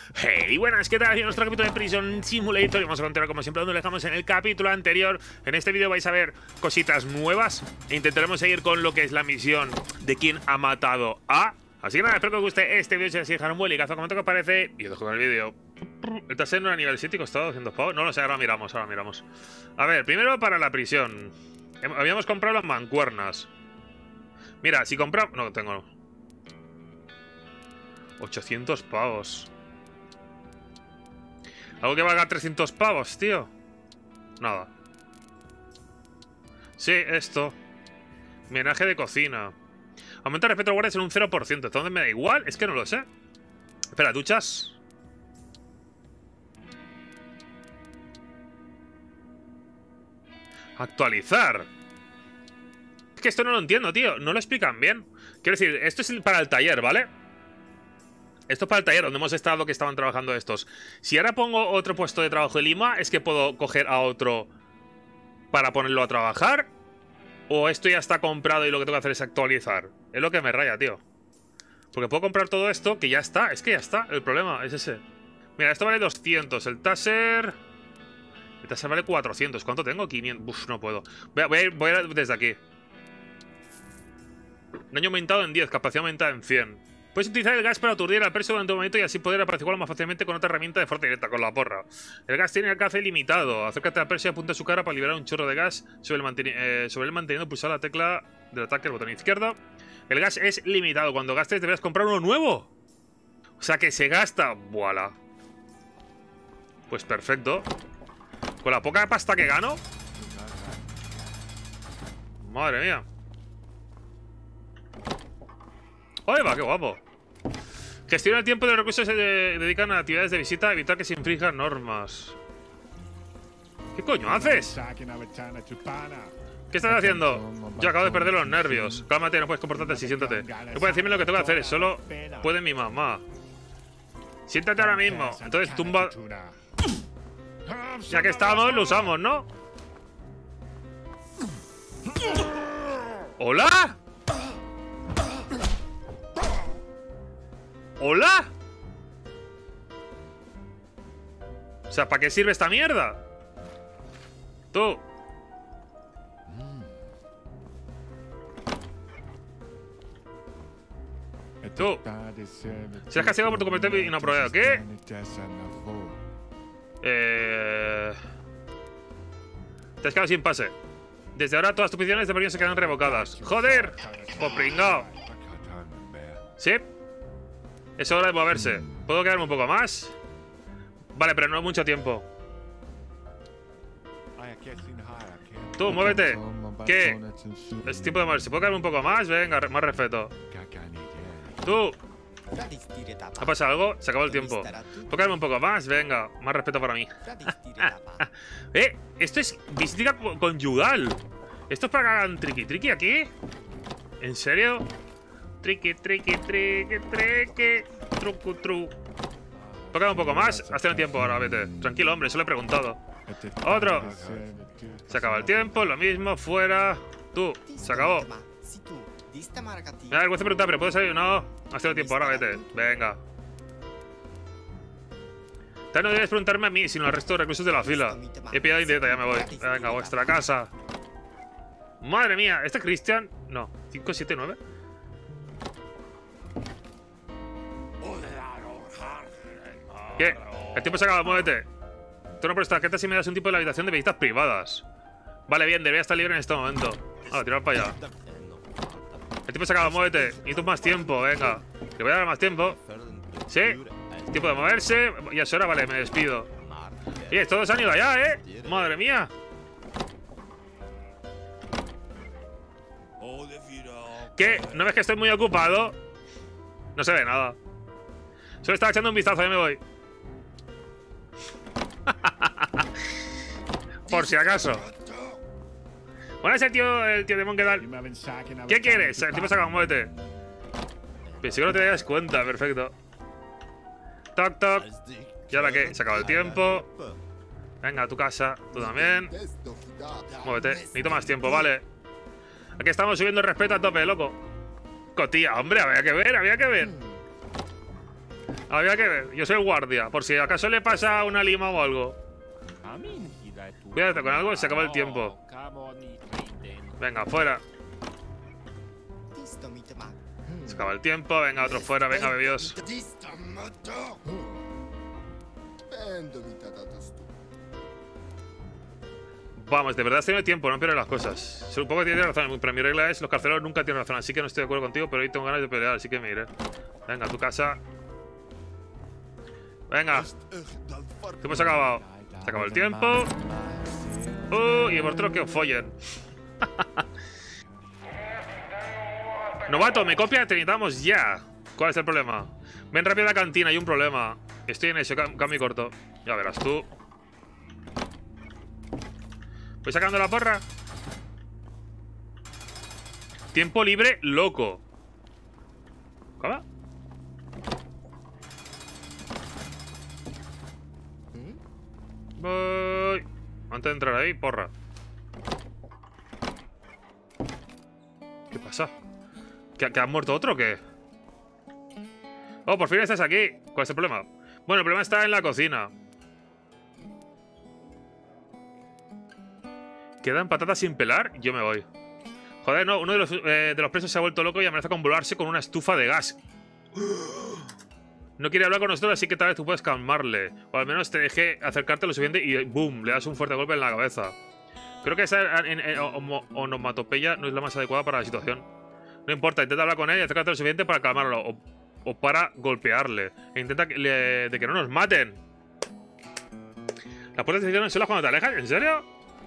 Hey, buenas, ¿qué tal? Nuestro capítulo de Prison Simulator y vamos a continuar como siempre donde lo dejamos en el capítulo anterior. En este vídeo vais a ver cositas nuevas e intentaremos seguir con lo que es la misión de quién ha matado a... Así que nada, espero que os guste este vídeo. Si así, dejar un buen like, comenta qué os parece y os dejo con el vídeo. El taser no era nivel 7 y costaba 200 pavos. No lo sé, ahora miramos, A ver, primero para la prisión. Habíamos comprado las mancuernas. Mira, si compramos... No, tengo... 800 pavos. ¿Algo que valga 300 pavos, tío? Nada. Sí, esto. Menaje de cocina. Aumenta el respeto al guardia en un 0%. ¿Entonces me da igual? Es que no lo sé. Espera, ¿duchas? Actualizar. Es que esto no lo entiendo, tío. No lo explican bien. Quiero decir, esto es para el taller, ¿vale? Esto es para el taller donde hemos estado, que estaban trabajando estos. Si ahora pongo otro puesto de trabajo en Lima, ¿es que puedo coger a otro para ponerlo a trabajar? ¿O esto ya está comprado y lo que tengo que hacer es actualizar? Es lo que me raya, tío. Porque puedo comprar todo esto, que ya está. Es que ya está, el problema es ese. Mira, esto vale 200. El taser vale 400. ¿Cuánto tengo? 500. Uf, no puedo. Voy a ir desde aquí. Daño aumentado en 10, capacidad aumentada en 100. Puedes utilizar el gas para aturdir al preso durante un momento y así poder apaciguarlo más fácilmente con otra herramienta de fuerza directa, con la porra. El gas tiene alcance ilimitado. Acércate al perso y apunta a su cara para liberar un chorro de gas sobre él manteniendo pulsada la tecla del ataque del botón izquierdo. El gas es limitado. Cuando gastes deberás comprar uno nuevo. O sea que se gasta. ¡Voilà! Pues perfecto. Con la poca pasta que gano. Madre mía. ¡Ay, va! ¡Qué guapo! Gestiona el tiempo de los recursos se dedican a actividades de visita, evitar que se infrinjan normas. ¿Qué coño haces? ¿Qué estás haciendo? Yo acabo de perder los nervios. Cálmate, no puedes comportarte así, siéntate. No puedes decirme lo que tengo que hacer, solo puede mi mamá. Siéntate ahora mismo. Entonces tumba... Ya que estamos, lo usamos, ¿no? ¿Hola? ¿Hola? O sea, ¿para qué sirve esta mierda? Tú. Tú. Serás castigado por tu comentario inapropiado. ¿Qué? Te has quedado sin pase. Desde ahora todas tus peticiones de permiso se quedan revocadas. ¡Joder! Por pringao. ¿Sí? Es hora de moverse. ¿Puedo quedarme un poco más? Vale, pero no mucho tiempo. Tú, muévete. ¿Qué? Es tiempo de moverse. ¿Puedo quedarme un poco más? Venga, más respeto. Tú. ¿Ha pasado algo? Se acabó el tiempo. ¿Puedo quedarme un poco más? Venga, más respeto para mí. Esto es visita conyugal. ¿Esto es para que hagan triqui-triqui aquí? ¿En serio? Triqui, triqui, triqui, triqui. Trucu, tru. Toca un poco más. Has tenido tiempo ahora, vete. Tranquilo, hombre, eso lo he preguntado. Otro. Se acaba el tiempo, lo mismo, fuera. Tú, se acabó. Me da vergüenza preguntar, pero ¿puedes salir? No. Has tenido tiempo ahora, vete. Venga. No debes preguntarme a mí, sino al resto de reclusos de la fila. He pillado indirecta, ya me voy. Venga, a vuestra casa. Madre mía, ¿este es Christian? No. 579. ¿Qué? El tiempo se acaba, muévete. Tú no por esta tarjeta si me das un tipo de la habitación de visitas privadas. Vale, bien, debería estar libre en este momento. Tirar para allá. El tiempo se acaba, muévete. Necesito más tiempo, venga. Te voy a dar más tiempo. ¿Sí? Tiempo de moverse. Ya es hora, vale, me despido. Y todos han ido allá, ¿eh? Madre mía. ¿Qué? ¿No ves que estoy muy ocupado? No se ve nada. Solo estaba echando un vistazo, ya me voy. Por si acaso. Bueno, es el tío Demon, ¿qué tal? ¿Qué quieres? El tipo se acaba, muévete. Pensé que no te das cuenta, perfecto. Toc, toc. ¿Y ahora qué? Se acaba el tiempo. Venga, a tu casa. Tú también. Muévete. Necesito más tiempo, vale. Aquí estamos subiendo el respeto a tope, loco. Cotilla, hombre, había que ver, había que ver. Había que ver. Yo soy el guardia. Por si acaso le pasa una lima o algo. Cuídate con algo, se acaba el tiempo. Venga, fuera. Se acaba el tiempo. Venga, otro fuera. Venga, bebidos. Vamos, de verdad has tenido tiempo, no pierdes las cosas. Supongo que tienes razón, pero mi regla es los carceleros nunca tienen razón, así que no estoy de acuerdo contigo, pero hoy tengo ganas de pelear, así que me iré. Venga, a tu casa. Venga. Hemos acabado. Se acabó el tiempo. Y vosotros que os follen. Novato, me copia, te necesitamos ya. ¿Cuál es el problema? Ven rápido a la cantina, hay un problema. Estoy en eso, cambio corto. Ya verás tú. Voy sacando la porra. Tiempo libre loco. ¿Cómo? Voy. Antes de entrar ahí, porra. ¿Qué pasa? ¿Que ha muerto otro o qué? Oh, por fin estás aquí. ¿Cuál es el problema? Bueno, el problema está en la cocina. ¿Quedan patatas sin pelar? Yo me voy. Joder, no. Uno de los presos se ha vuelto loco y amenaza con volarse con una estufa de gas. No quiere hablar con nosotros, así que tal vez tú puedes calmarle. O al menos te deje acercarte lo suficiente y ¡boom! Le das un fuerte golpe en la cabeza. Creo que esa onomatopeya no es la más adecuada para la situación. No importa, intenta hablar con él y acércate lo suficiente para calmarlo. O para golpearle. E intenta de que no nos maten. Las puertas se cierran solas cuando te alejas. ¿En serio?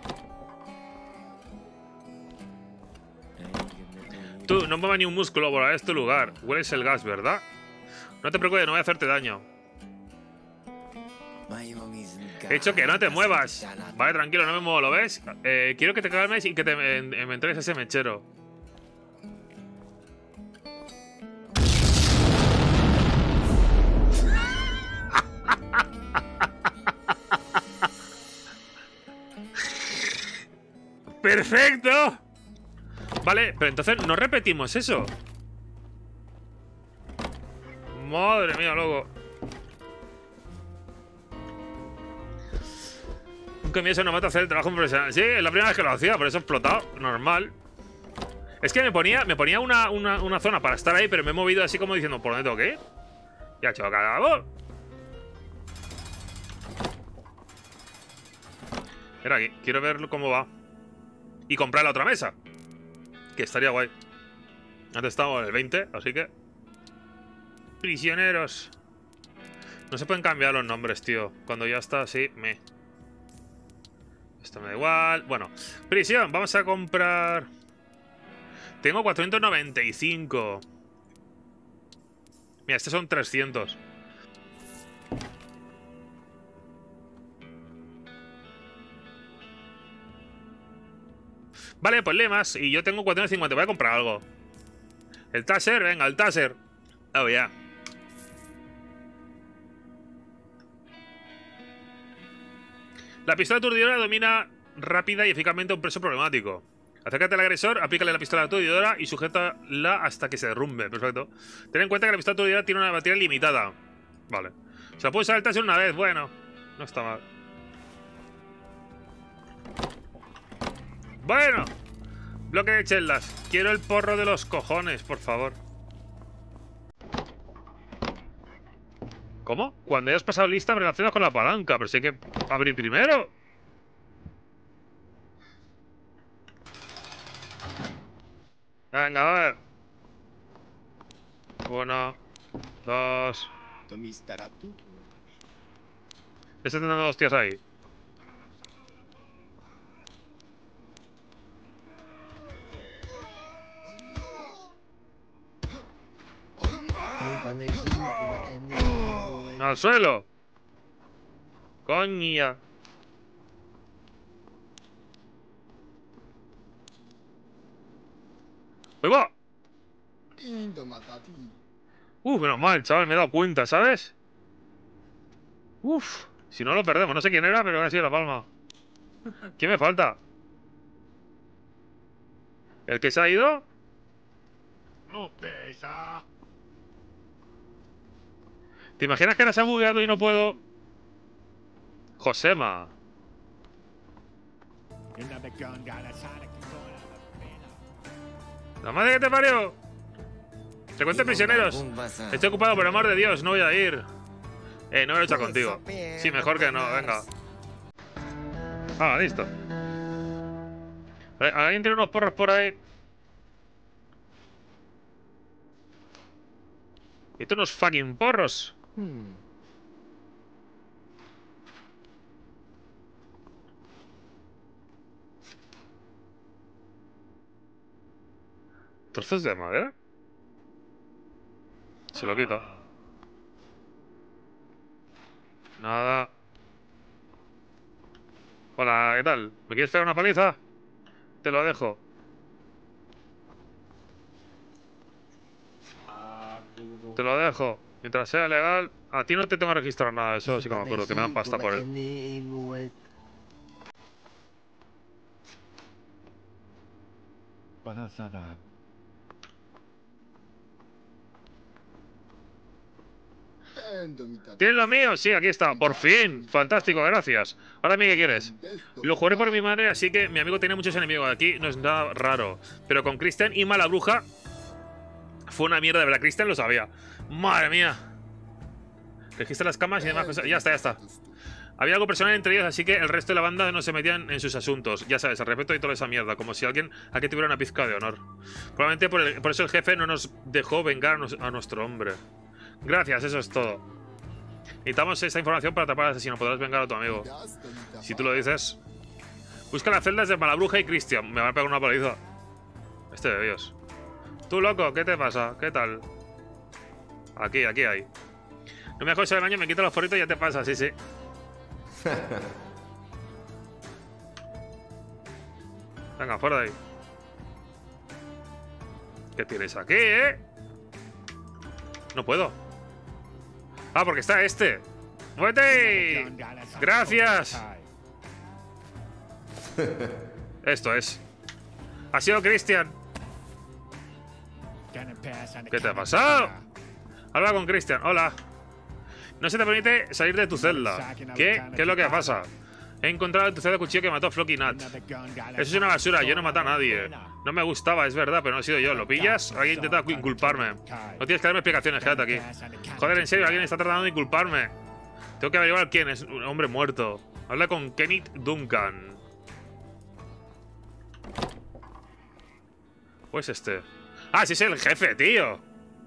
Tú, no muevas ni un músculo, volará este lugar. Hueles el gas, ¿verdad? No te preocupes, no voy a hacerte daño. He dicho que no te muevas. Vale, tranquilo, no me muevo, ¿lo ves? Quiero que te calmes y que me entregues ese mechero. ¡Perfecto! Vale, pero entonces no repetimos eso. Madre mía, loco. Nunca me no mata hacer el trabajo profesional. Sí, es la primera vez que lo hacía, por eso he explotado. Normal. Es que me ponía una zona para estar ahí, pero me he movido así como diciendo, ¿por dónde tengo que ir? Ya, chaval, cagado. Mira aquí, quiero ver cómo va. Y comprar la otra mesa. Que estaría guay. Antes estábamos en el 20, así que... Prisioneros. No se pueden cambiar los nombres, tío. Cuando ya está así, Esto me da igual. Bueno, prisión, vamos a comprar... Tengo 495. Mira, estos son 300. Vale, pues lemas. Y yo tengo 450. Voy a comprar algo. El taser, venga, el taser. Oh, ya. La pistola aturdidora domina rápida y eficazmente a un preso problemático. Acércate al agresor, aplícale la pistola aturdidora y sujétala hasta que se derrumbe. Perfecto. Ten en cuenta que la pistola aturdidora tiene una batería limitada. Vale. O sea, puede usar el taser una vez. Bueno, no está mal. Bueno. Bloque de celdas. Quiero el porro de los cojones, por favor. ¿Cómo? Cuando hayas pasado lista me relacionas con la palanca. Pero si hay que abrir primero. Venga, a ver. 1, 2. Este teniendo dos tías ahí. ¡Al suelo! ¡Coña! ¡Ahí va! Menos mal, chaval, me he dado cuenta, ¿sabes? Si no lo perdemos, no sé quién era, pero ha sido la palma. ¿Quién me falta? ¿El que se ha ido? No pesa. ¿Te imaginas que ahora se ha bugueado y no puedo? Josema. La madre que te parió. Te cuento prisioneros. Estoy ocupado, por el amor de Dios, no voy a ir. No voy a luchar contigo. Sí, mejor que no, venga. Ah, listo. Vale, ¿alguien tiene unos porros por ahí? ¿Y tú unos fucking porros? ¿Trozos de madera? Se lo quito. Nada. Hola, ¿qué tal? ¿Me quieres pegar una paliza? Te lo dejo. Te lo dejo. Mientras sea legal. A ti no te tengo que registrar nada de eso, sí que me acuerdo que me dan pasta por él. ¿Tienes lo mío? Sí, aquí está. Por fin. Fantástico, gracias. Ahora a mí, ¿qué quieres? Lo jugaré por mi madre, así que mi amigo tiene muchos enemigos. Aquí no es nada raro. Pero con Christian y Mala Bruja fue una mierda, de verdad. Christian lo sabía. Madre mía. Registra las camas y demás cosas. Ya está, ya está. Había algo personal entre ellos, así que el resto de la banda no se metían en sus asuntos. Ya sabes, al respeto y toda esa mierda. Como si alguien aquí tuviera una pizca de honor. Probablemente por eso el jefe no nos dejó vengar a nuestro hombre. Gracias, eso es todo. Necesitamos esa información para atrapar al asesino. Podrás vengar a tu amigo. Si tú lo dices. Busca las celdas de Malabruja y Christian. Me van a pegar una paliza. Este de Dios. Tú, loco, ¿qué te pasa? ¿Qué tal? Aquí hay. No me dejes el baño, me quito los forritos y ya te pasa, sí, sí. Venga, fuera de ahí. ¿Qué tienes aquí, No puedo. Ah, porque está este. ¡Muévete! ¡Gracias! Esto es. Ha sido Christian. ¿Qué te ha pasado? Habla con Christian. Hola. No se te permite salir de tu celda. ¿Qué? ¿Qué es lo que pasa? He encontrado en tu celda el cuchillo que mató a Flocky Nut. Eso es una basura. Yo no maté a nadie. No me gustaba, es verdad, pero no he sido yo. ¿Lo pillas? Alguien intenta inculparme. No tienes que darme explicaciones, quédate aquí. Joder, en serio, alguien está tratando de inculparme. Tengo que averiguar quién es. Un hombre muerto. Habla con Kenneth Duncan. Pues este. ¡Ah, sí es el jefe, tío!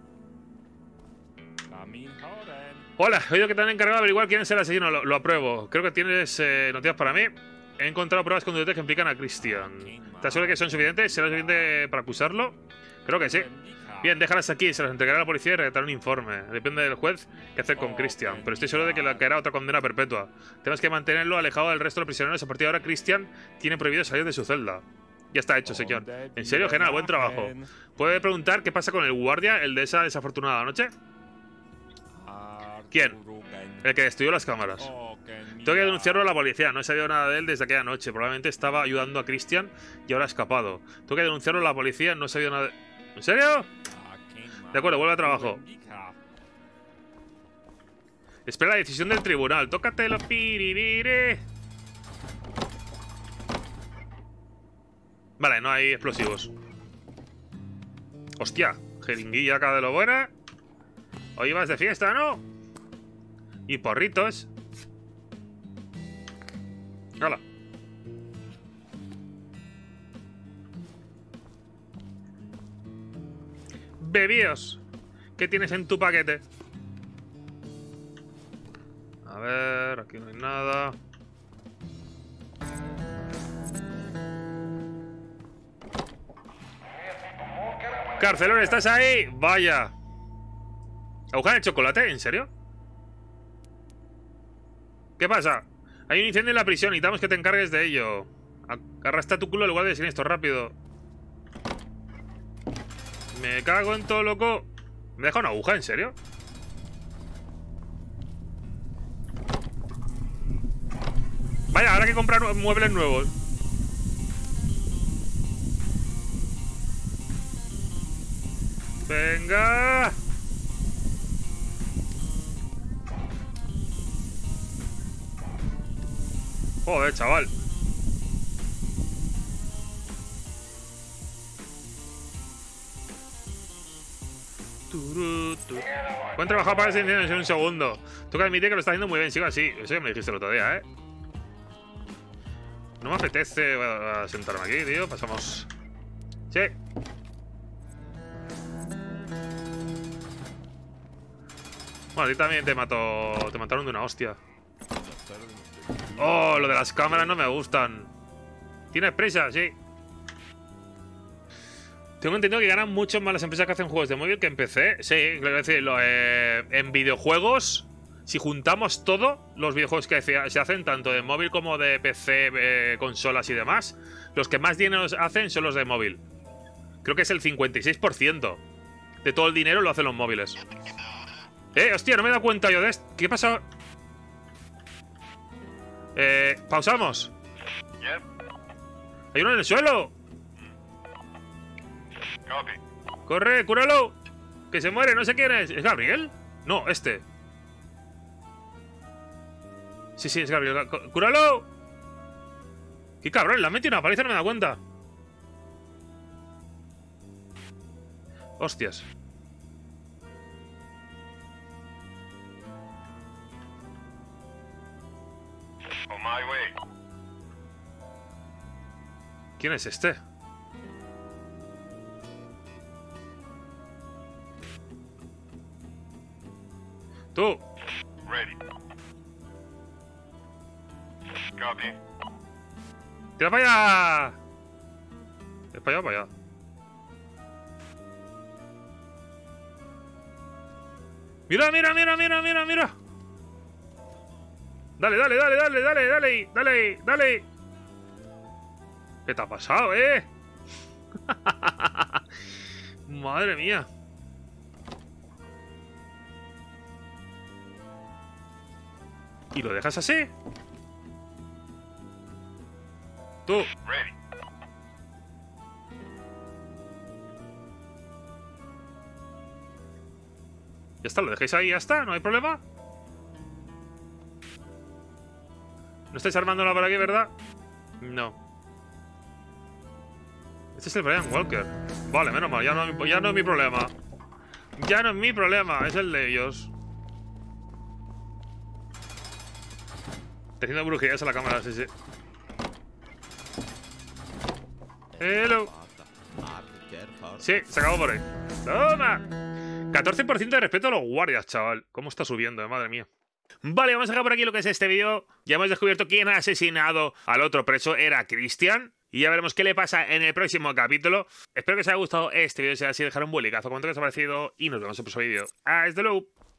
Hola, he oído que te han encargado de averiguar quién es el asesino. Lo apruebo. Creo que tienes noticias para mí. He encontrado pruebas contundentes que implican a Christian. ¿Estás seguro que son suficientes? ¿Será suficiente para acusarlo? Creo que sí. Bien, déjalas aquí. Se las entregaré a la policía y redactaré un informe. Depende del juez qué hacer con Christian. Pero estoy seguro de que le caerá otra condena perpetua. Tenemos que mantenerlo alejado del resto de los prisioneros. A partir de ahora, Christian tiene prohibido salir de su celda. Ya está hecho, señor. En serio, general, buen trabajo. ¿Puede preguntar qué pasa con el guardia, el de esa desafortunada noche? ¿Quién? El que destruyó las cámaras. Tengo que denunciarlo a la policía. No he sabido nada de él desde aquella noche. Probablemente estaba ayudando a Christian y ahora ha escapado. Tengo que denunciarlo a la policía. No he sabido nada de... ¿En serio? De acuerdo, vuelve a trabajo. Espera la decisión del tribunal. Tócatelo, piribire. Vale, no hay explosivos. Hostia, jeringuilla acá de lo buena. Hoy vas de fiesta, ¿no? Y porritos. ¡Hala! Bebíos. ¿Qué tienes en tu paquete? A ver, aquí no hay nada. Carcelón, ¿estás ahí? Vaya. ¿Aguja de chocolate? ¿En serio? ¿Qué pasa? Hay un incendio en la prisión. Necesitamos que te encargues de ello. Arrastra tu culo al lugar de siniestro, rápido. Me cago en todo, loco. ¿Me deja una aguja? ¿En serio? Vaya, ahora hay que comprar muebles nuevos. Venga. Joder, chaval. Buen trabajo para ese incendio en un segundo. Tengo que admitir que lo está haciendo muy bien, sigo así. Eso ya me dijiste el otro día, ¿eh? No me apetece sentarme aquí, tío. Pasamos. Sí. Bueno, a ti también te mató. Te mataron de una hostia. Oh, lo de las cámaras no me gustan. ¿Tienes prisa? Sí. Tengo entendido que ganan mucho más las empresas que hacen juegos de móvil que en PC. Sí, quiero decirlo. En videojuegos, si juntamos todo, los videojuegos que se hacen, tanto de móvil como de PC, consolas y demás, los que más dinero hacen son los de móvil. Creo que es el 56% de todo el dinero lo hacen los móviles. Hostia, no me he dado cuenta yo de esto. ¿Qué pasa? Pausamos. Hay uno en el suelo. Corre, cúralo. Que se muere, no sé quién es. ¿Es Gabriel? No, este. Sí, sí, es Gabriel. ¡Cúralo! ¡Qué cabrón! Le han metido una paliza, no me he dado cuenta. Hostias. ¿Quién es este? ¡Tú! ¡Tira para allá! ¿Es para allá o para allá? ¡Mira, mira, mira, mira, mira, mira! Dale, dale, dale, dale, dale, dale, dale, dale. ¿Qué te ha pasado, Madre mía. ¿Y lo dejas así? Tú. Ya está, lo dejéis ahí, ya está, no hay problema. ¿No estáis armándola por aquí, verdad? No. Este es el Brian Walker. Vale, menos mal, ya no es mi problema. Ya no es mi problema, es el de ellos. Está haciendo brujerías a la cámara, sí, sí. Hello. Sí, se acabó por ahí. ¡Toma! 14% de respeto a los guardias, chaval. ¿Cómo está subiendo, madre mía? Vale, vamos a dejar por aquí lo que es este vídeo. Ya hemos descubierto quién ha asesinado al otro preso. Era Christian. Y ya veremos qué le pasa en el próximo capítulo. Espero que os haya gustado este vídeo. Si es así, dejar un buen likeazo, comentar qué os ha parecido. Y nos vemos en el próximo vídeo. ¡Hasta luego!